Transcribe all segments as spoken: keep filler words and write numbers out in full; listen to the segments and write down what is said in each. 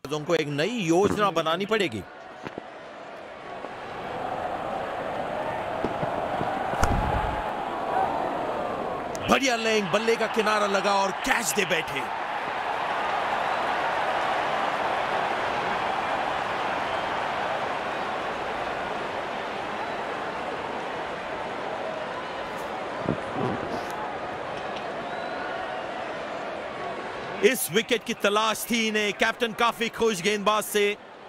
को एक नई योजना बनानी पड़ेगी। बढ़िया लेंग, बल्ले का किनारा लगा और कैच दे बैठे। इस विकेट की तलाश थी इन्हें। कैप्टन काफी खुश गेंदबाज से।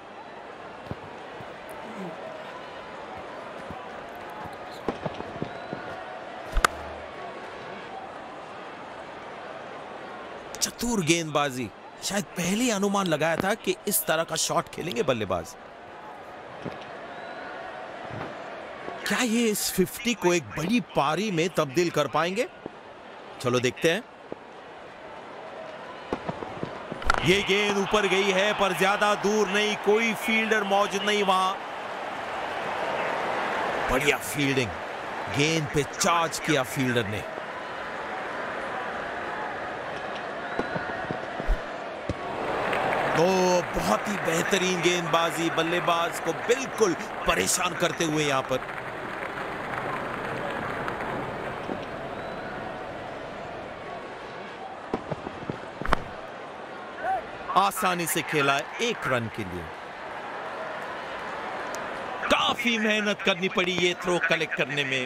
चतुर गेंदबाजी। शायद पहले ही अनुमान लगाया था कि इस तरह का शॉट खेलेंगे बल्लेबाज। क्या ये इस फिफ्टी को एक बड़ी पारी में तब्दील कर पाएंगे? चलो देखते हैं। ये गेंद ऊपर गई है पर ज्यादा दूर नहीं, कोई फील्डर मौजूद नहीं वहां। बढ़िया फील्डिंग, गेंद पे चार्ज किया फील्डर ने। तो बहुत ही बेहतरीन गेंदबाजी, बल्लेबाज को बिल्कुल परेशान करते हुए यहां पर। आसानी से खेला एक रन के लिए। काफी मेहनत करनी पड़ी ये थ्रो कलेक्ट करने में।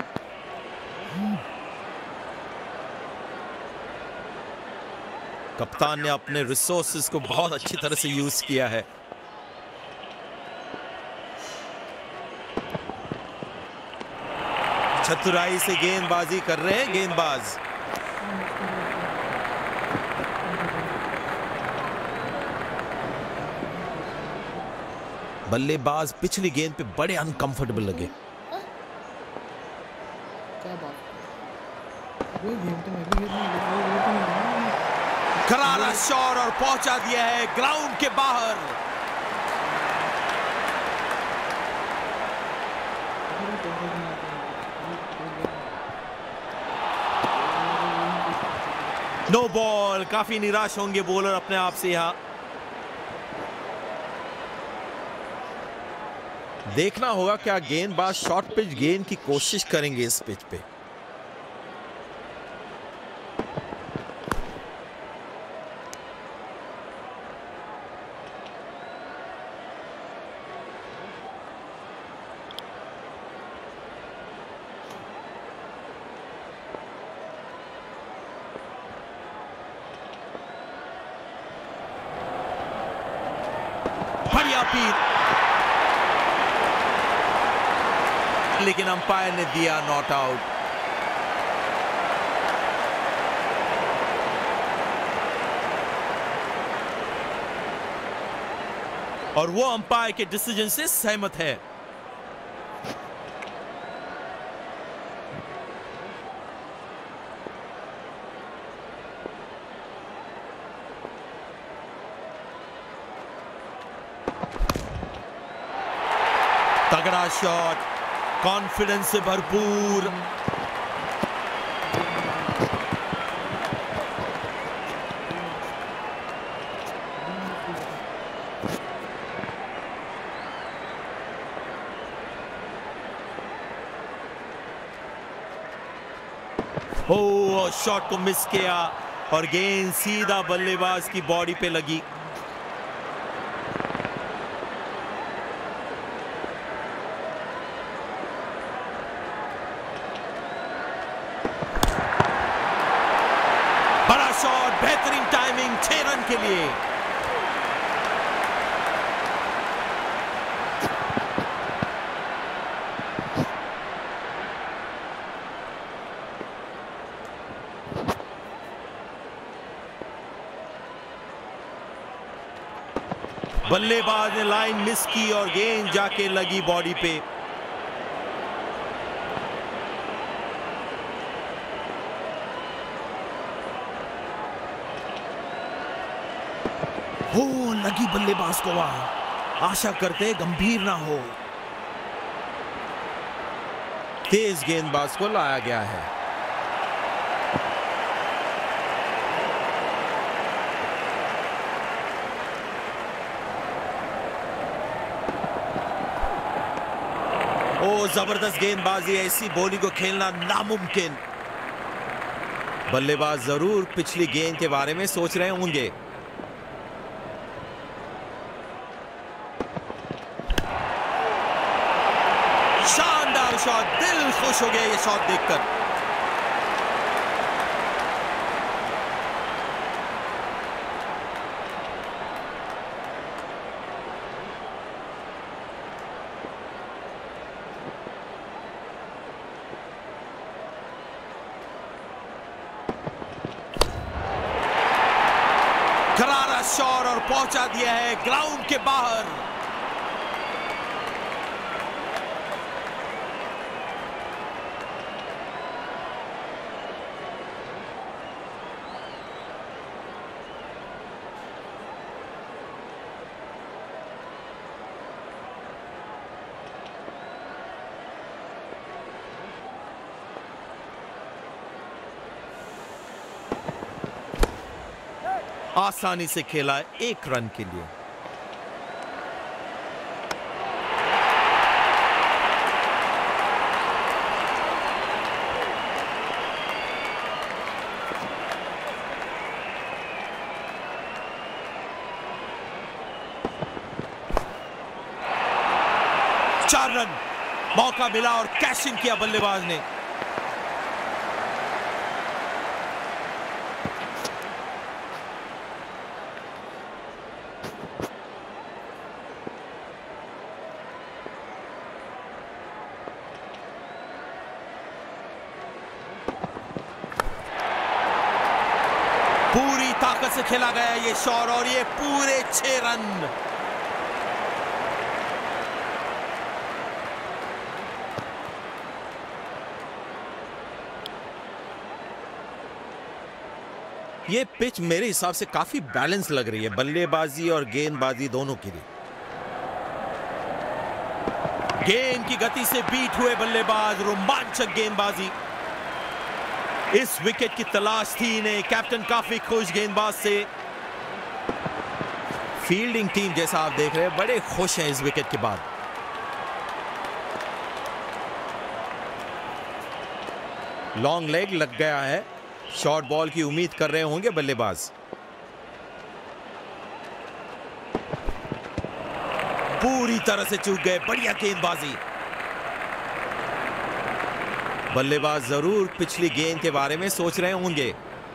कप्तान ने अपने रिसोर्सेज को बहुत अच्छी तरह से यूज किया है। चतुराई से गेंदबाजी कर रहे हैं गेंदबाज। बल्लेबाज पिछली गेंद पे बड़े अनकंफर्टेबल लगे। करारा शॉट और पहुंचा दिया है ग्राउंड के बाहर। No ball. काफी निराश होंगे बॉलर अपने आप से। यहां देखना होगा क्या गेंदबाज शॉर्ट पिच गेंद की कोशिश करेंगे इस पिच पे। बढ़िया पीट, लेकिन अंपायर ने दिया नॉट आउट। और वो अंपायर के डिसीजन से सहमत है। तगड़ा शॉट, कॉन्फिडेंस से भरपूर। ओ, शॉट को मिस किया और गेंद सीधा बल्लेबाज की बॉडी पे लगी। बड़ा शॉट, बेहतरीन टाइमिंग, छह रन के लिए। बल्लेबाज ने लाइन मिस की और गेंद जाके लगी बॉडी पे। हो, लगी बल्लेबाज को वहां। आशा करते गंभीर ना हो। तेज गेंदबाज को लाया गया है। ओ जबरदस्त गेंदबाजी, ऐसी बॉलिंग को खेलना नामुमकिन। बल्लेबाज जरूर पिछली गेंद के बारे में सोच रहे होंगे। शानदार शॉट, दिल खुश हो गया ये शॉट देखकर। करारा शॉट और पहुंचा दिया है ग्राउंड के बाहर। आसानी से खेला एक रन के लिए। चार रन, मौका मिला और कैश इन किया बल्लेबाज ने। पूरी ताकत से खेला गया ये शॉट और ये पूरे छह रन। ये पिच मेरे हिसाब से काफी बैलेंस लग रही है बल्लेबाजी और गेंदबाजी दोनों के लिए। गेंद की गति से बीट हुए बल्लेबाज, रोमांचक गेंदबाजी। इस विकेट की तलाश थी इन्हें। कैप्टन काफी खुश गेंदबाज से। फील्डिंग टीम जैसा आप देख रहे हैं बड़े खुश हैं इस विकेट के बाद। लॉन्ग लेग लग गया है, शॉर्ट बॉल की उम्मीद कर रहे होंगे बल्लेबाज। पूरी तरह से चूक गए, बढ़िया गेंदबाजी। बल्लेबाज जरूर पिछली गेंद के बारे में सोच रहे होंगे।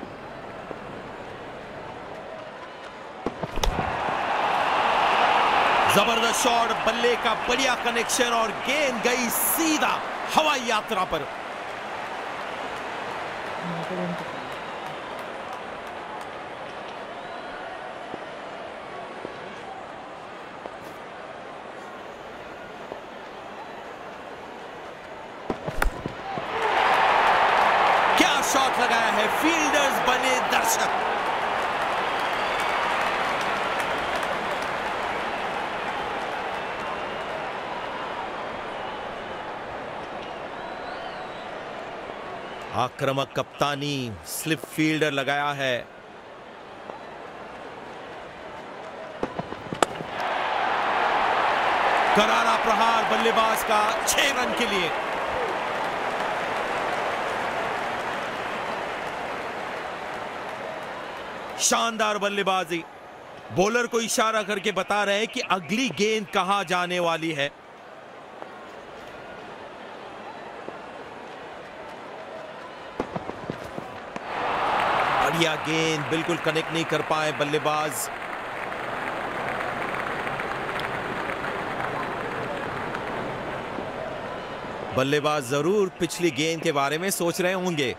जबरदस्त शॉट, बल्ले का बढ़िया कनेक्शन और गेंद गई सीधा हवाई यात्रा पर। शॉट लगाया है, फील्डर्स बने दर्शक। आक्रामक कप्तानी, स्लिप फील्डर लगाया है। करारा प्रहार बल्लेबाज का छह रन के लिए। शानदार बल्लेबाजी। बॉलर को इशारा करके बता रहे हैं कि अगली गेंद कहां जाने वाली है। बढ़िया गेंद, बिल्कुल कनेक्ट नहीं कर पाए बल्लेबाज। बल्लेबाज जरूर पिछली गेंद के बारे में सोच रहे होंगे।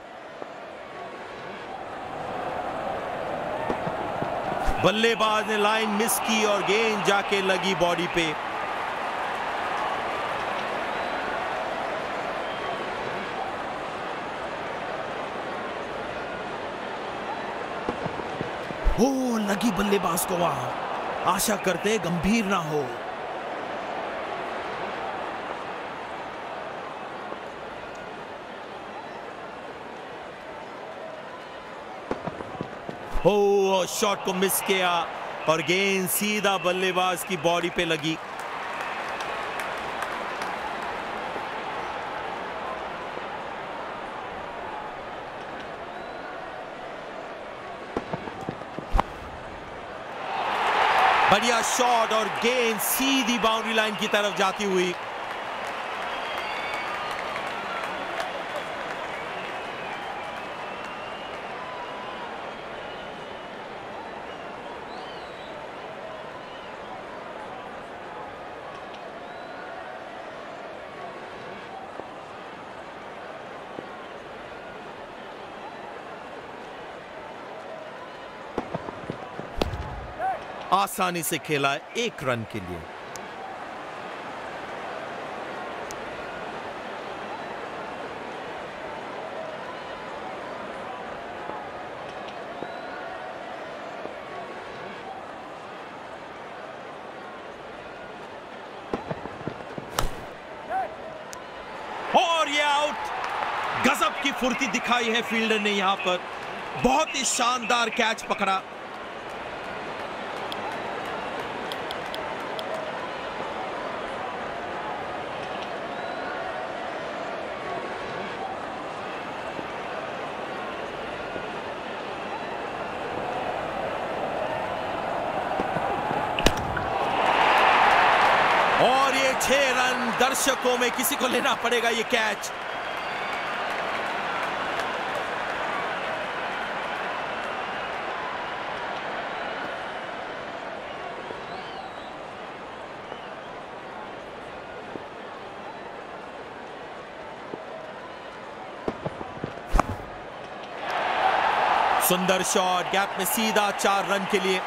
बल्लेबाज ने लाइन मिस की और गेंद जाके लगी बॉडी पे। ओ, लगी बल्लेबाज को वहां। आशा करते गंभीर ना हो। ओ, शॉट को मिस किया और गेंद सीधा बल्लेबाज की बॉडी पे लगी। बढ़िया शॉट और गेंद सीधी बाउंड्री लाइन की तरफ जाती हुई। आसानी से खेला एक रन के लिए। और ये आउट। गजब की फुर्ती दिखाई है फील्डर ने यहां पर, बहुत ही शानदार कैच पकड़ा। और ये छह रन, दर्शकों में किसी को लेना पड़ेगा ये कैच। सुंदर शॉट, गैप में सीधा चार रन के लिए।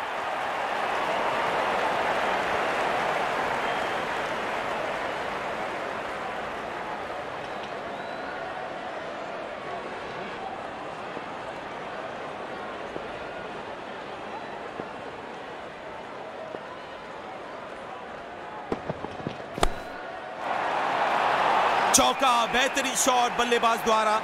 चौका, बेहतरीन शॉट बल्लेबाज द्वारा।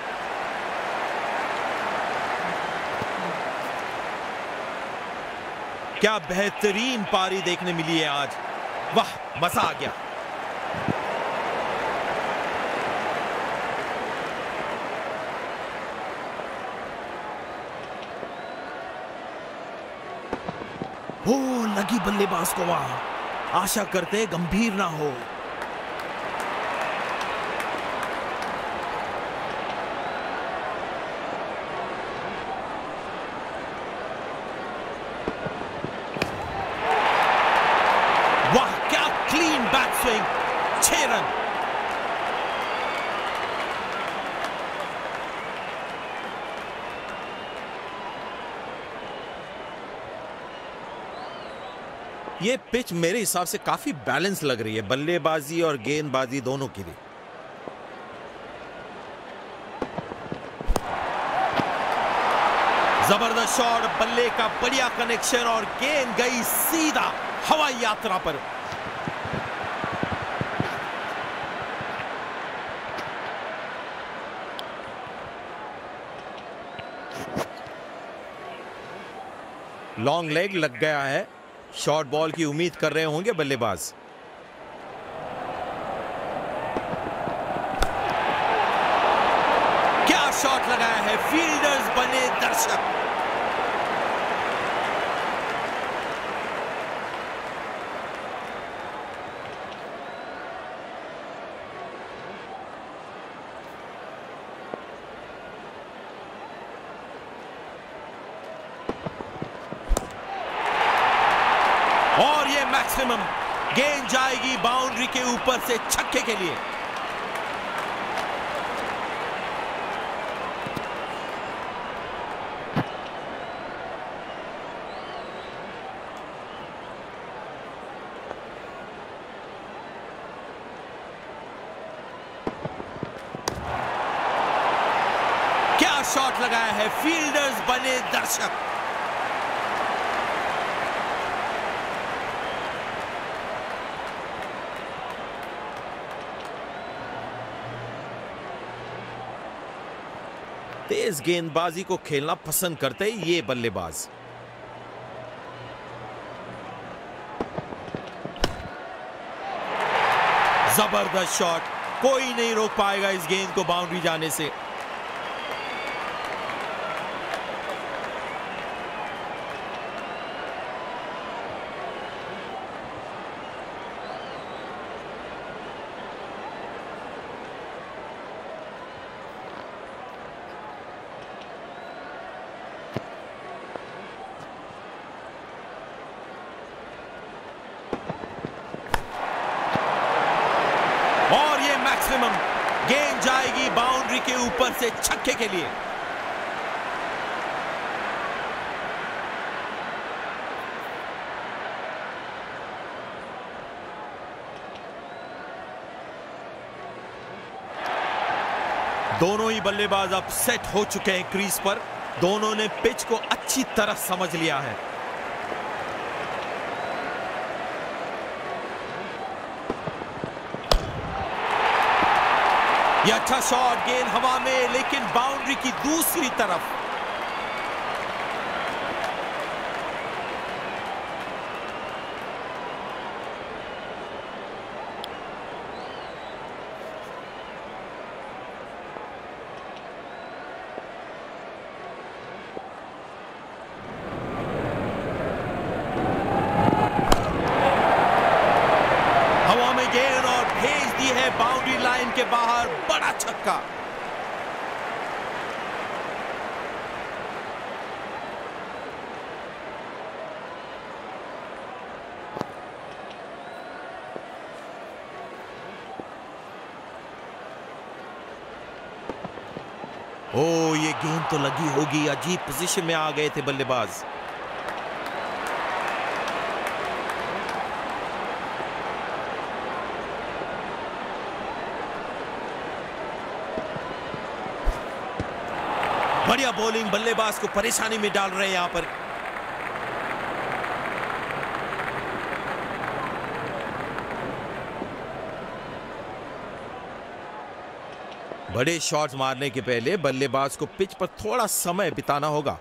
क्या बेहतरीन पारी देखने मिली है आज, वाह मजा आ गया। हो लगी बल्लेबाज को वहां, आशा करते गंभीर ना हो। वाह क्या क्लीन बैक स्विंग, छह रन। ये पिच मेरे हिसाब से काफी बैलेंस लग रही है बल्लेबाजी और गेंदबाजी दोनों के लिए। जबरदस्त शॉट, बल्ले का बढ़िया कनेक्शन और गेंद गई सीधा हवाई यात्रा पर। लॉन्ग लेग लग गया है, शॉर्ट बॉल की उम्मीद कर रहे होंगे बल्लेबाज। क्या शॉट लगाया है, फील्डर्स बने दर्शक। और ये मैक्सिमम, गेंद जाएगी बाउंड्री के ऊपर से छक्के के लिए। क्या शॉट लगाया है, फील्डर्स बने दर्शक। तेज गेंदबाजी को खेलना पसंद करते हैं ये बल्लेबाज। जबरदस्त शॉट, कोई नहीं रोक पाएगा इस गेंद को बाउंड्री जाने से। गेंद जाएगी बाउंड्री के ऊपर से छक्के के लिए। दोनों ही बल्लेबाज अब सेट हो चुके हैं क्रीज पर। दोनों ने पिच को अच्छी तरह समझ लिया है। यह अच्छा शॉट, गेंद हवा में लेकिन बाउंड्री की दूसरी तरफ। बाउंड्री लाइन के बाहर, बड़ा छक्का। ओ, ये गेंद तो लगी होगी। अजीब पोजीशन में आ गए थे बल्लेबाज। बढ़िया बॉलिंग, बल्लेबाज को परेशानी में डाल रहे हैं यहां पर। बड़े शॉट्स मारने के पहले बल्लेबाज को पिच पर थोड़ा समय बिताना होगा।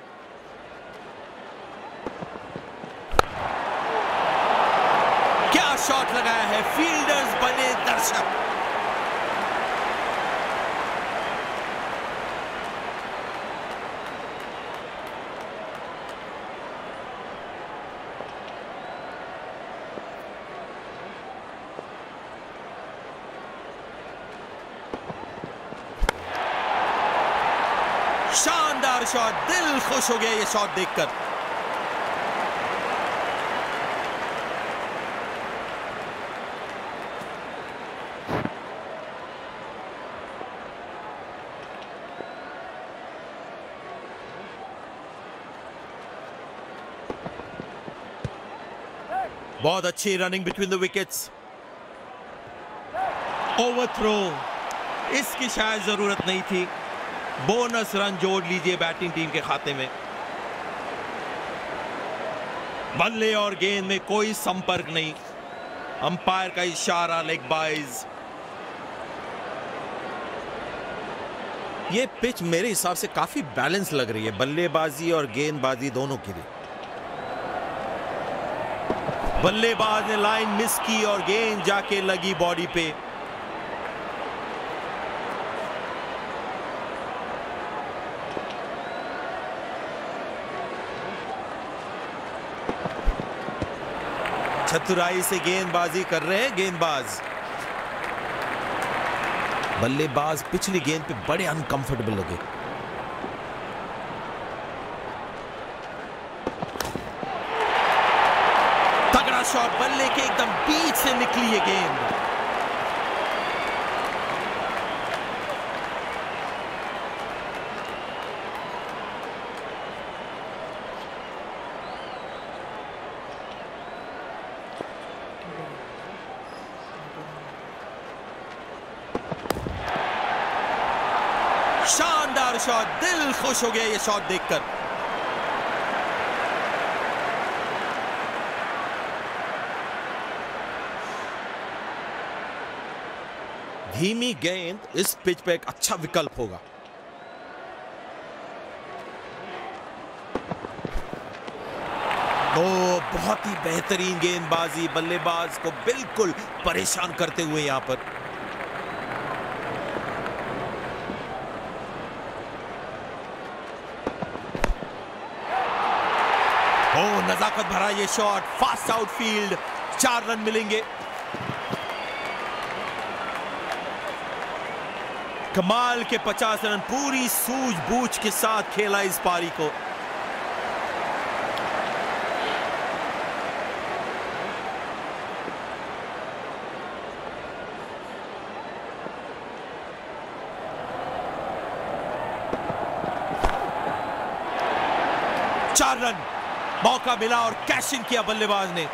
क्या शॉट लगाया है, फील्डर्स बने दर्शक। शानदार शॉट, दिल खुश हो गया ये शॉट देखकर। बहुत अच्छी running between the wickets. Overthrow, इसकी शायद जरूरत नहीं थी। बोनस रन जोड़ लीजिए बैटिंग टीम के खाते में। बल्ले और गेंद में कोई संपर्क नहीं। अंपायर का इशारा, लेग बाइज। ये पिच मेरे हिसाब से काफी बैलेंस लग रही है बल्लेबाजी और गेंदबाजी दोनों के लिए। बल्लेबाज ने लाइन मिस की और गेंद जाके लगी बॉडी पे। चतुराई से गेंदबाजी कर रहे हैं गेंदबाज। बल्लेबाज पिछली गेंद पे बड़े अनकंफर्टेबल लगे। तगड़ा शॉट, बल्ले के एकदम बीच से निकली ये गेंद। शानदार शॉट, दिल खुश हो गया ये शॉट देखकर। धीमी गेंद इस पिच पे एक अच्छा विकल्प होगा। तो बहुत ही बेहतरीन गेंदबाजी, बल्लेबाज को बिल्कुल परेशान करते हुए यहां पर। ओ, नजाकत भरा ये शॉट, फास्ट आउटफील्ड, चार रन मिलेंगे। कमाल के पचास रन, पूरी सूझबूझ के साथ खेला इस पारी को। चार रन, मौका मिला और कैश इन किया बल्लेबाज ने।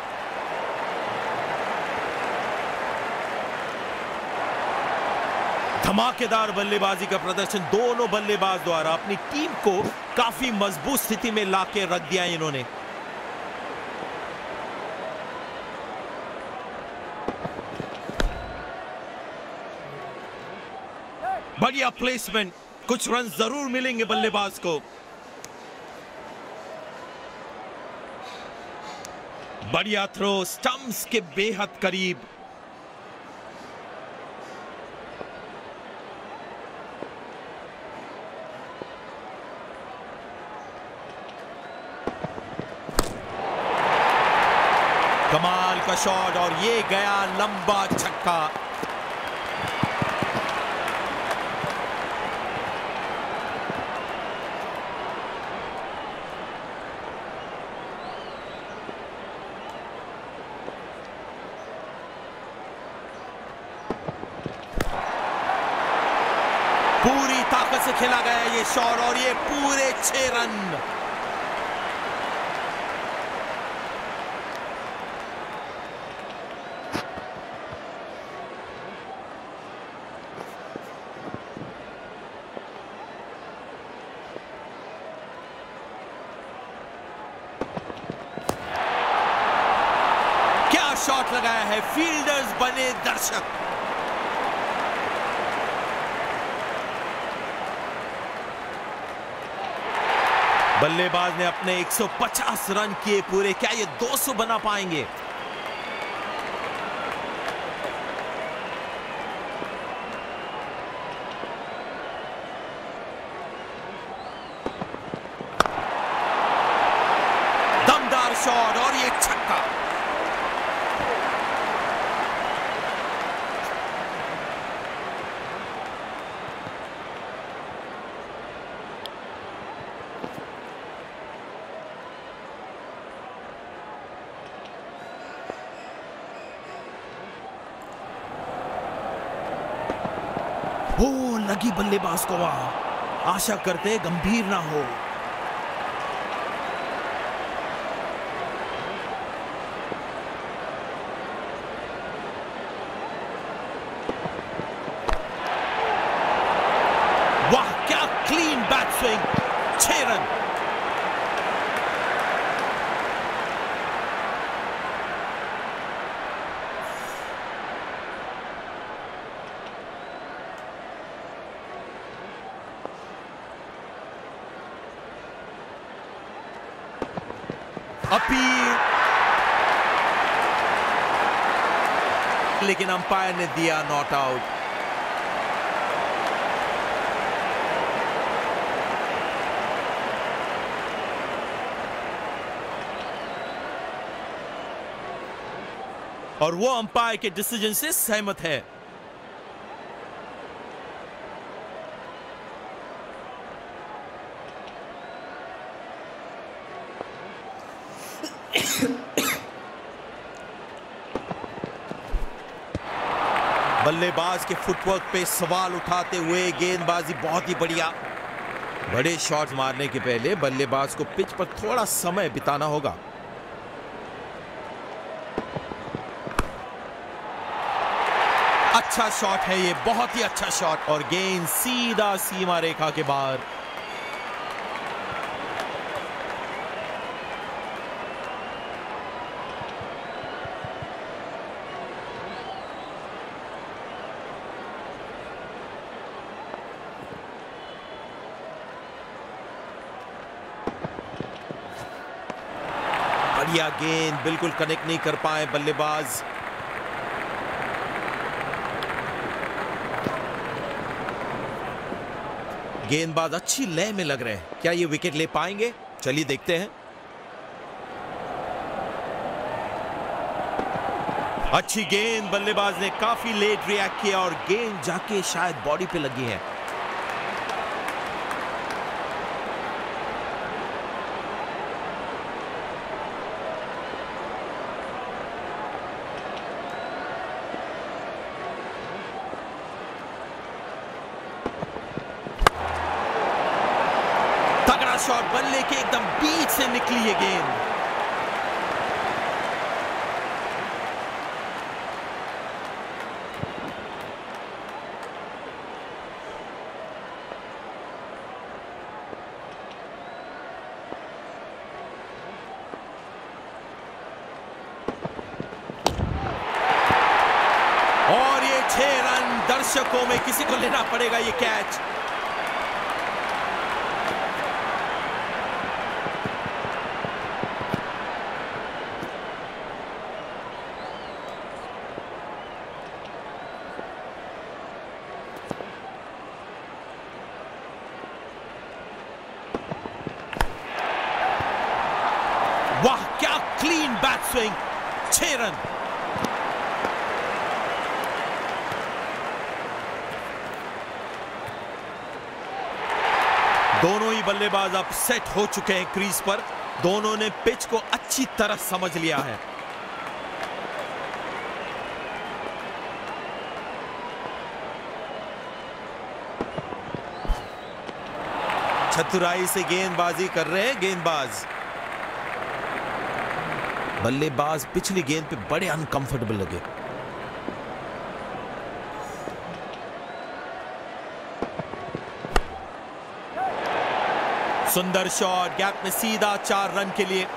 धमाकेदार बल्लेबाजी का प्रदर्शन दोनों बल्लेबाज द्वारा अपनी टीम को काफी मजबूत स्थिति में लाके रख दिया इन्होंने। बढ़िया प्लेसमेंट, कुछ रन जरूर मिलेंगे बल्लेबाज को। बढ़िया थ्रो, स्टंप्स के बेहद करीब। कमाल का शॉट और ये गया लंबा छक्का। पूरी ताकत से खेला गया ये शॉट और ये पूरे छह रन। क्या शॉट लगाया है, फील्डर्स बने दर्शक। बल्लेबाज ने अपने एक सौ पचास रन किए पूरे, क्या ये दो सौ बना पाएंगे? दमदार शॉट और ये छक्का। हो लगी बल्लेबाज को वहां, आशा करते गंभीर ना हो। वाह क्या क्लीन बैट स्विंग, छह रन। अपील, लेकिन अंपायर ने दिया नॉट आउट। और वो अंपायर के डिसीजन से सहमत है। बल्लेबाज के फुटवर्क पे सवाल उठाते हुए गेंदबाजी बहुत ही बढ़िया। बड़े शॉट्स मारने के पहले बल्लेबाज को पिच पर थोड़ा समय बिताना होगा। अच्छा शॉट है ये, बहुत ही अच्छा शॉट और गेंद सीधा सीमा रेखा के बाहर। बढ़िया गेंद, बिल्कुल कनेक्ट नहीं कर पाए बल्लेबाज। गेंदबाज अच्छी लय में लग रहे हैं, क्या ये विकेट ले पाएंगे? चलिए देखते हैं। अच्छी गेंद, बल्लेबाज ने काफी लेट रिएक्ट किया और गेंद जाके शायद बॉडी पे लगी है। शॉट, बल्ले के एकदम बीच से निकली ये गेंद। और ये छह रन, दर्शकों में किसी को लेना पड़ेगा ये कैच। वाह, क्या क्लीन बैट स्विंग, छह रन। दोनों ही बल्लेबाज अब सेट हो चुके हैं क्रीज पर। दोनों ने पिच को अच्छी तरह समझ लिया है। चतुराई से गेंदबाजी कर रहे हैं गेंदबाज। बल्लेबाज पिछली गेंद पे बड़े अनकंफर्टेबल लगे। सुंदर शॉट, गैप में सीधा चार रन के लिए।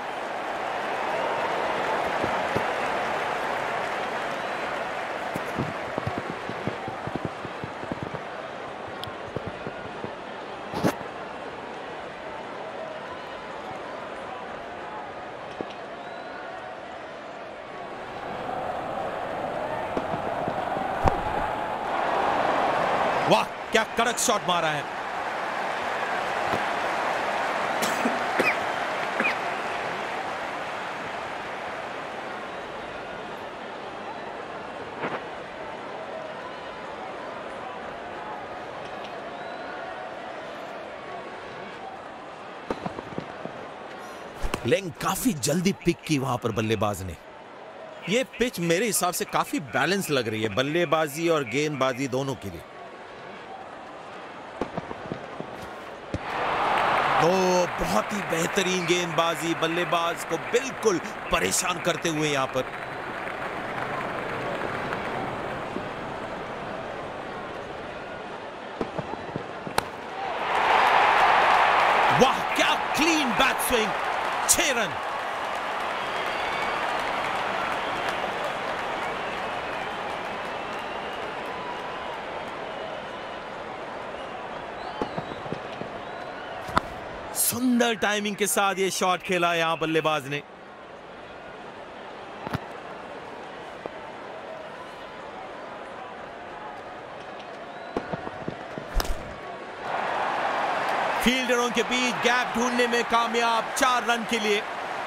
वाह, क्या कड़क शॉट मारा है। लेकिन काफी जल्दी पिक की वहां पर बल्लेबाज ने। ये पिच मेरे हिसाब से काफी बैलेंस लग रही है बल्लेबाजी और गेंदबाजी दोनों के लिए। तो बहुत ही बेहतरीन गेंदबाजी, बल्लेबाज को बिल्कुल परेशान करते हुए यहां पर। वाह, क्या क्लीन बैट स्विंग, छह रन। सुंदर टाइमिंग के साथ ये शॉट खेला यहां बल्लेबाज ने। फील्डरों के बीच गैप ढूंढने में कामयाब, चार रन के लिए।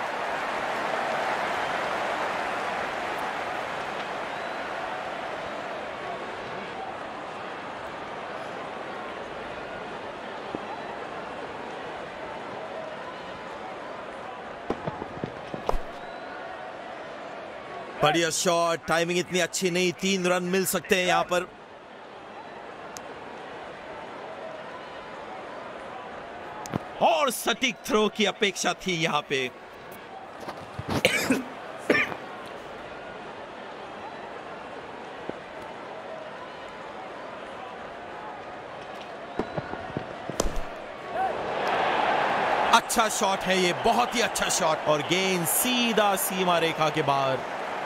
बढ़िया शॉट, टाइमिंग इतनी अच्छी नहीं, तीन रन मिल सकते हैं यहां पर। और सटीक थ्रो की अपेक्षा थी यहां पे। अच्छा शॉट है ये, बहुत ही अच्छा शॉट, और गेंद सीधा सीमा रेखा के बाहर।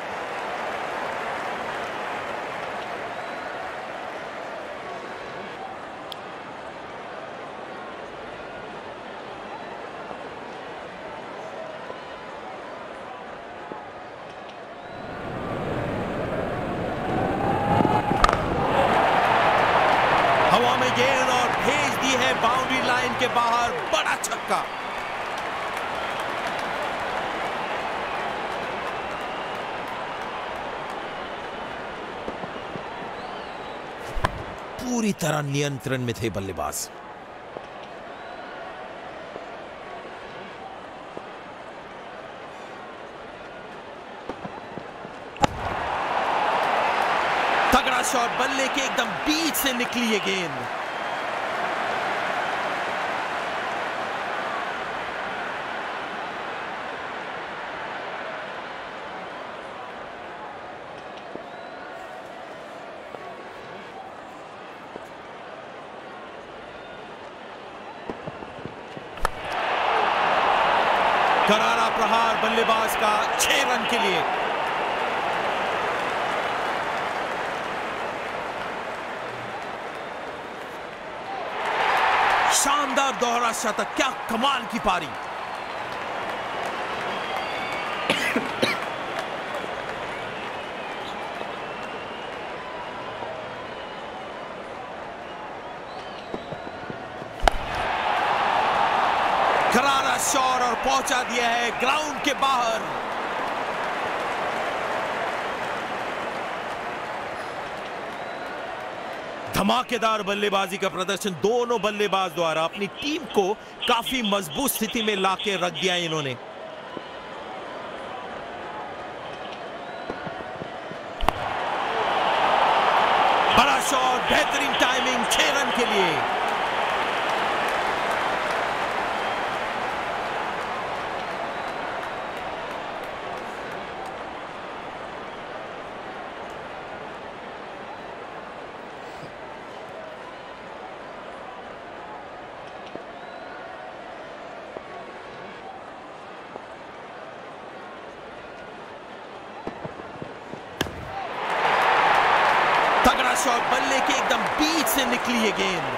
हवा में गेंद और भेज दी है बाउंड्री लाइन के बाहर, बड़ा छक्का। पूरी तरह नियंत्रण में थे बल्लेबाज। तगड़ा शॉट, बल्ले के एकदम बीच से निकली ये गेंद। प्रहार बल्लेबाज का छह रन के लिए। शानदार दोहरा शतक, क्या कमाल की पारी। करारा शॉट और पहुंचा दिया है ग्राउंड के बाहर। धमाकेदार बल्लेबाजी का प्रदर्शन दोनों बल्लेबाज द्वारा अपनी टीम को काफी मजबूत स्थिति में लाके रख दिया इन्होंने। बड़ा शॉट, बेहतरीन टाइमिंग, छह रन के लिए। तगड़ा शॉट, बल्ले के एकदम बीच से निकली है गेंद।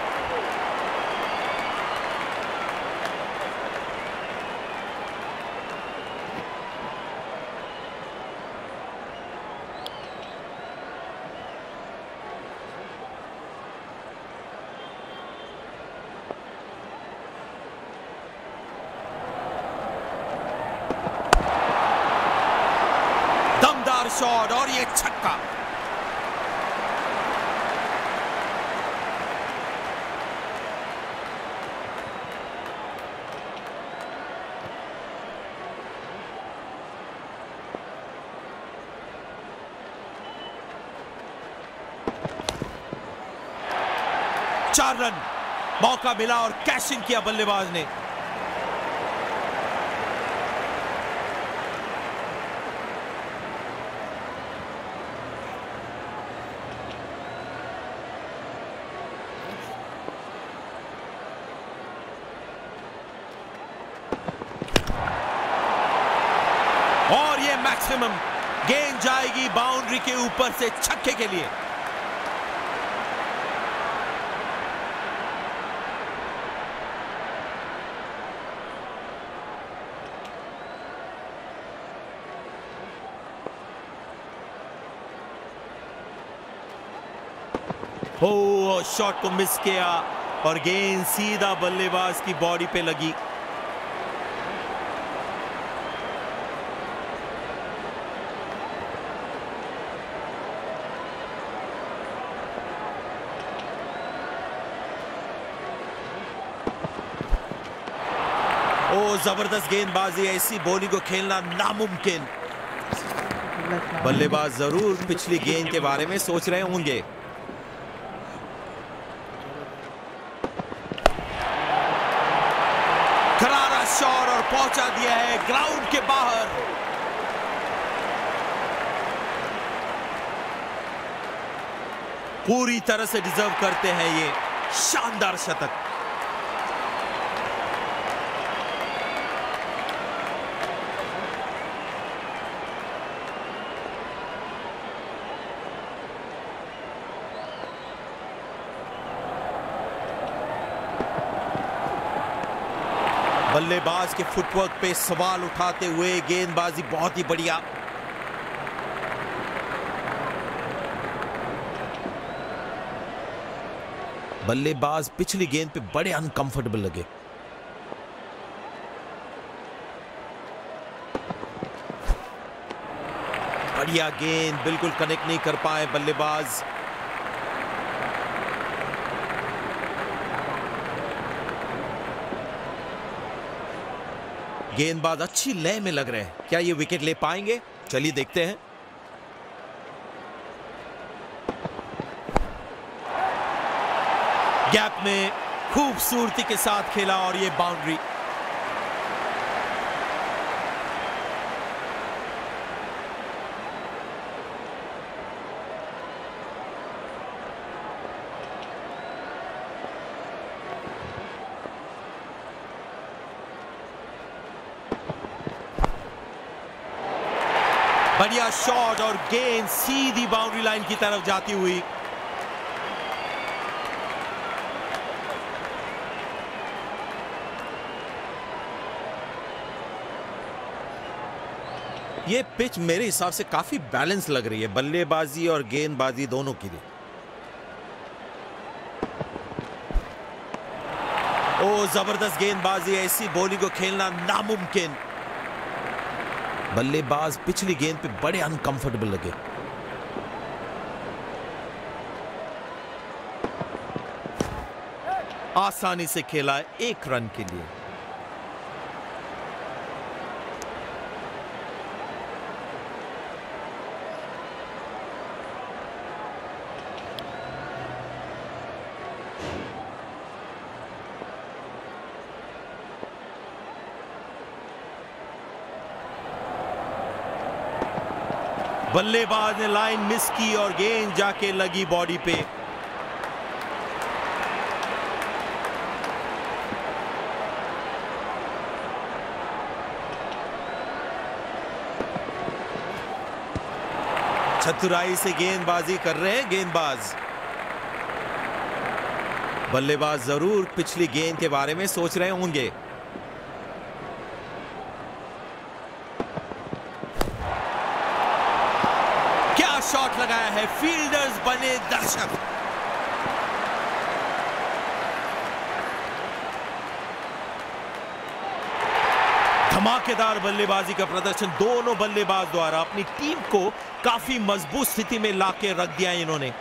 दमदार शॉट और ये छक्का। चार रन, मौका मिला और कैश इन किया बल्लेबाज ने। और ये मैक्सिमम, गेंद जाएगी बाउंड्री के ऊपर से छक्के के लिए। ओ, शॉट को मिस किया और गेंद सीधा बल्लेबाज की बॉडी पे लगी। ओ, जबरदस्त गेंदबाजी, ऐसी बॉलिंग को खेलना नामुमकिन। बल्लेबाज जरूर पिछली गेंद के बारे में सोच रहे होंगे। करारा शॉट और पहुंचा दिया है ग्राउंड के बाहर। पूरी तरह से डिजर्व करते हैं ये शानदार शतक। बल्लेबाज के फुटवर्क पे सवाल उठाते हुए गेंदबाजी बहुत ही बढ़िया। बल्लेबाज पिछली गेंद पे बड़े अनकंफर्टेबल लगे। बढ़िया गेंद, बिल्कुल कनेक्ट नहीं कर पाए बल्लेबाज। गेंदबाज अच्छी लय में लग रहे हैं, क्या ये विकेट ले पाएंगे? चलिए देखते हैं। गैप में खूबसूरती के साथ खेला और ये बाउंड्री। बढ़िया शॉट और गेंद सीधी बाउंड्री लाइन की तरफ जाती हुई। ये पिच मेरे हिसाब से काफी बैलेंस लग रही है बल्लेबाजी और गेंदबाजी दोनों के लिए। ओ जबरदस्त गेंदबाजी, ऐसी बॉलिंग को खेलना नामुमकिन। बल्लेबाज पिछली गेंद पे बड़े अनकंफर्टेबल लगे। आसानी से खेला एक रन के लिए। बल्लेबाज ने लाइन मिस की और गेंद जाके लगी बॉडी पे। चतुराई से गेंदबाजी कर रहे हैं गेंदबाज। बल्लेबाज जरूर पिछली गेंद के बारे में सोच रहे होंगे। शॉट लगाया है, फील्डर्स बने दर्शक। धमाकेदार बल्लेबाजी का प्रदर्शन दोनों बल्लेबाज द्वारा अपनी टीम को काफी मजबूत स्थिति में लाके रख दिया इन्होंने।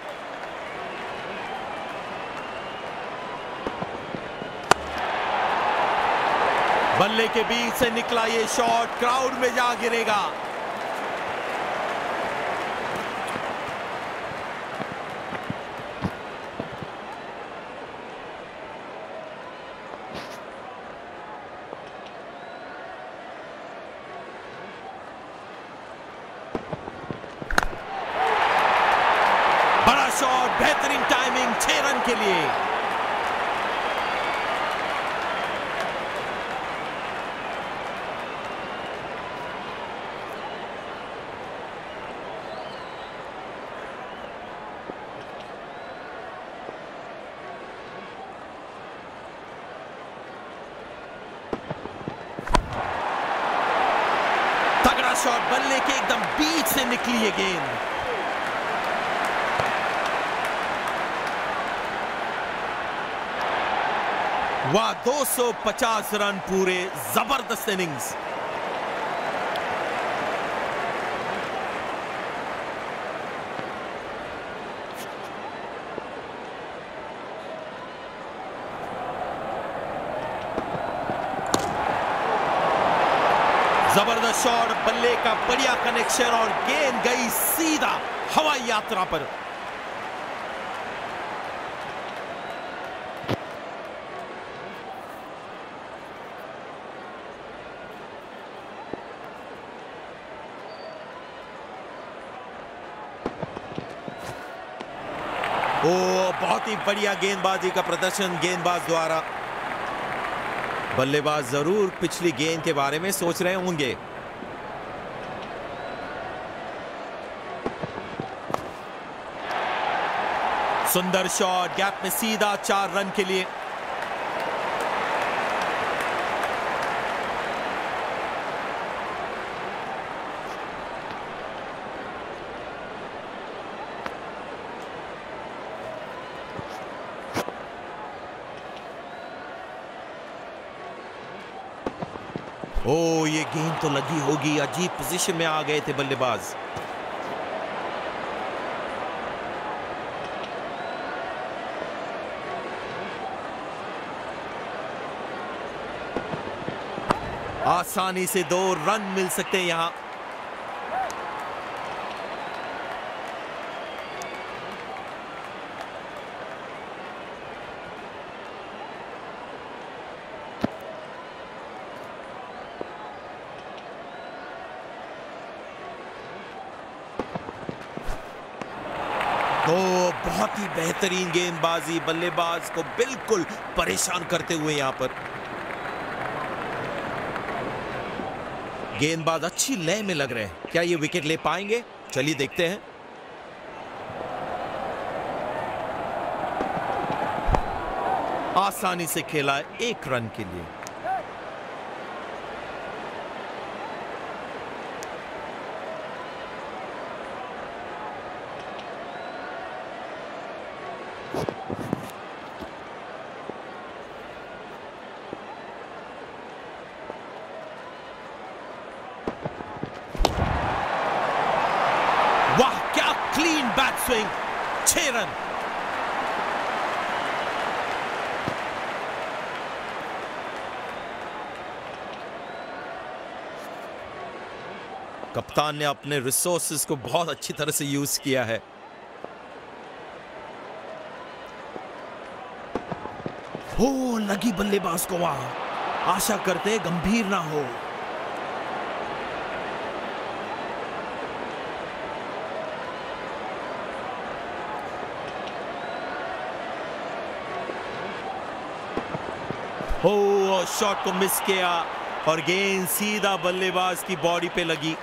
बल्ले के बीच से निकला ये शॉट क्राउड में जा गिरेगा। शॉट, बेहतरीन टाइमिंग, छह रन के लिए। तगड़ा शॉट, बल्ले के एकदम बीच से निकली है गेंद। वाह, दो सौ पचास रन पूरे, जबरदस्त इनिंग्स। जबरदस्त शॉट, बल्ले का बढ़िया कनेक्शन और गेंद गई सीधा हवाई यात्रा पर। ओ, बहुत ही बढ़िया गेंदबाजी का प्रदर्शन गेंदबाज द्वारा। बल्लेबाज जरूर पिछली गेंद के बारे में सोच रहे होंगे। सुंदर शॉट, गैप में सीधा चार रन के लिए। ओ, ये गेंद तो लगी होगी, अजीब पोजीशन में आ गए थे बल्लेबाज। आसानी से दो रन मिल सकते हैं यहां। तो बहुत ही बेहतरीन गेंदबाजी, बल्लेबाज को बिल्कुल परेशान करते हुए यहां पर। गेंदबाज अच्छी लय में लग रहे हैं। क्या ये विकेट ले पाएंगे? चलिए देखते हैं। आसानी से खेला एक रन के लिए। वाह, क्या क्लीन बैट स्विंग, छह रन। कप्तान ने अपने रिसोर्सेज को बहुत अच्छी तरह से यूज किया है। हो लगी बल्लेबाज को वहां। आशा करते गंभीर ना हो। हो शॉट को मिस किया और गेंद सीधा बल्लेबाज की बॉडी पे लगी।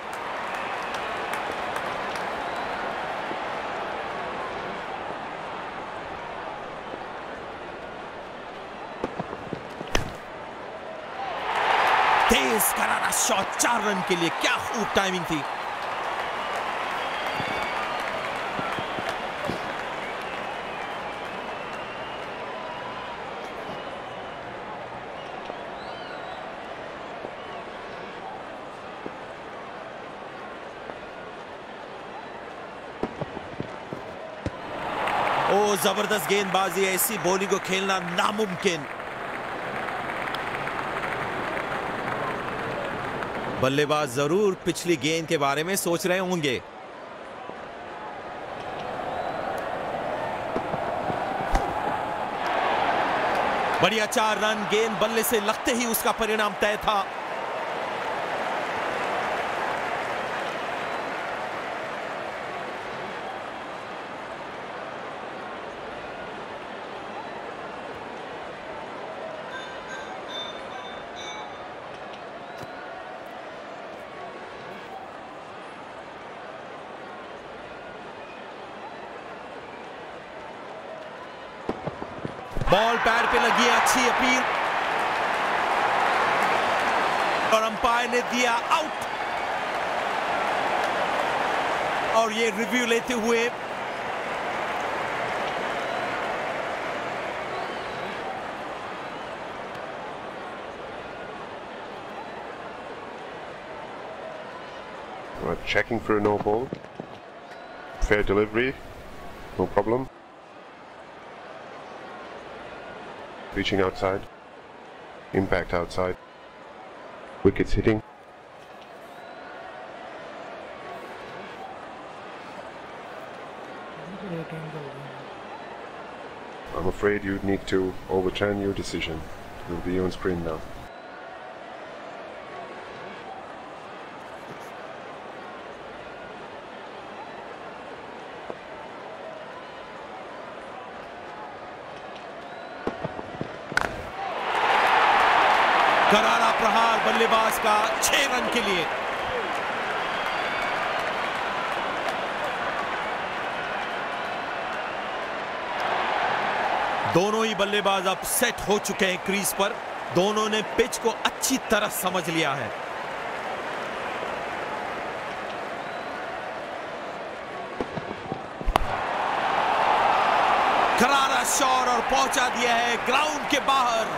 तेज करारा शॉट, चार रन के लिए। क्या खूब टाइमिंग थी। ओ जबरदस्त गेंदबाजी। ऐसी बॉलिंग को खेलना नामुमकिन। बल्लेबाज जरूर पिछली गेंद के बारे में सोच रहे होंगे। बढ़िया चार रन। गेंद बल्ले से लगते ही उसका परिणाम तय था। बॉल पैर पे लगी है। अच्छी अपील और अंपायर ने दिया आउट। और ये रिव्यू लेते हुए We're checking for a no ball. Fair delivery, no problem. Reaching outside, impact outside, wickets hitting. I'm afraid you need to overturn your decision. It will be on screen now. करारा प्रहार बल्लेबाज का, छह run के लिए। दोनों ही बल्लेबाज अब सेट हो चुके हैं क्रीज पर। दोनों ने पिच को अच्छी तरह समझ लिया है। करारा शॉट और पहुंचा दिया है ग्राउंड के बाहर।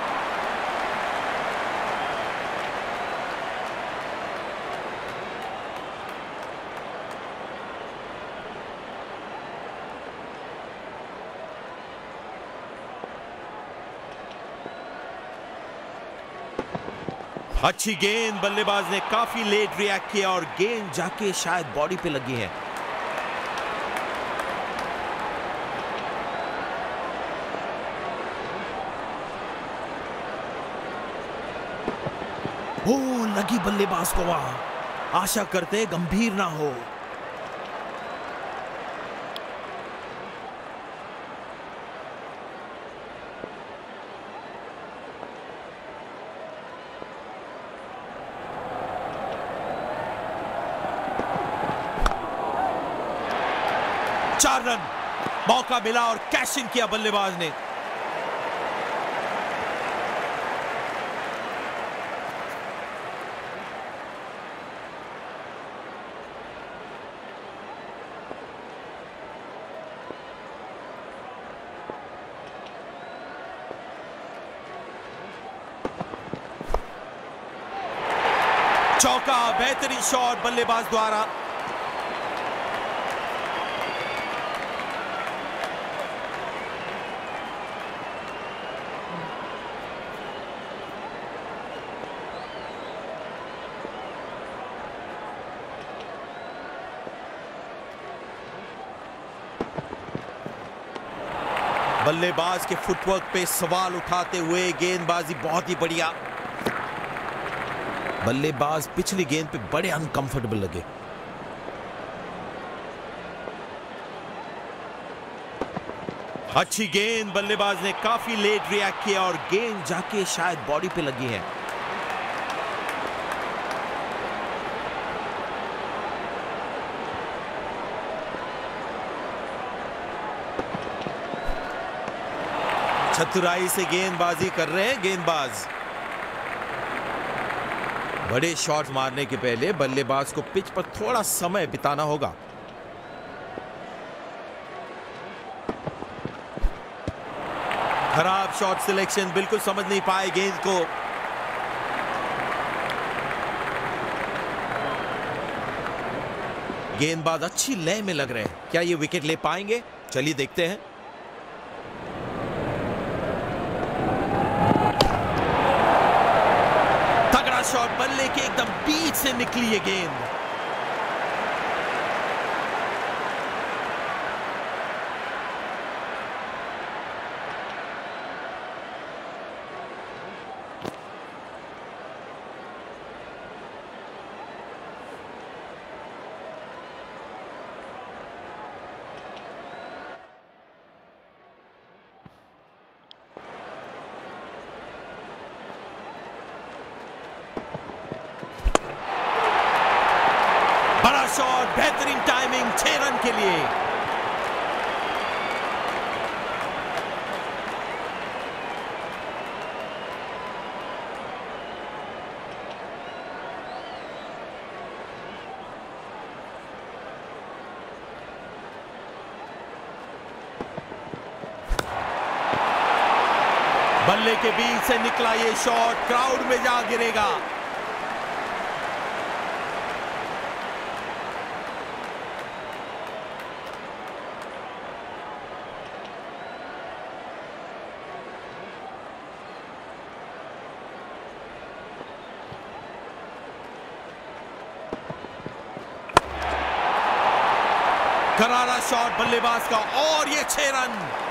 अच्छी गेंद। बल्लेबाज ने काफी लेट रिएक्ट किया और गेंद जाके शायद बॉडी पे लगी है। हो लगी बल्लेबाज को वहां। आशा करते गंभीर ना हो। चार रन, मौका मिला और कैश इन किया बल्लेबाज ने। चौका, बेहतरीन शॉट बल्लेबाज द्वारा। बल्लेबाज के फुटवर्क पे सवाल उठाते हुए गेंदबाजी बहुत ही बढ़िया। बल्लेबाज पिछली गेंद पे बड़े अनकंफर्टेबल लगे। अच्छी गेंद, बल्लेबाज ने काफी लेट रिएक्ट किया और गेंद जाके शायद बॉडी पे लगी है। चतुराई से गेंदबाजी कर रहे हैं गेंदबाज। बड़े शॉट मारने के पहले बल्लेबाज को पिच पर थोड़ा समय बिताना होगा। खराब शॉट सिलेक्शन, बिल्कुल समझ नहीं पाए गेंद को। गेंदबाज अच्छी लय में लग रहे हैं, क्या ये विकेट ले पाएंगे? चलिए देखते हैं। शॉट, बल्ले के एकदम बीच से निकली ये गेंद। बड़ा शॉट, बेहतरीन टाइमिंग, छह रन के लिए। बल्ले के बीच से निकला ये शॉट क्राउड में जा गिरेगा। करारा शॉट बल्लेबाज का और ये छह रन।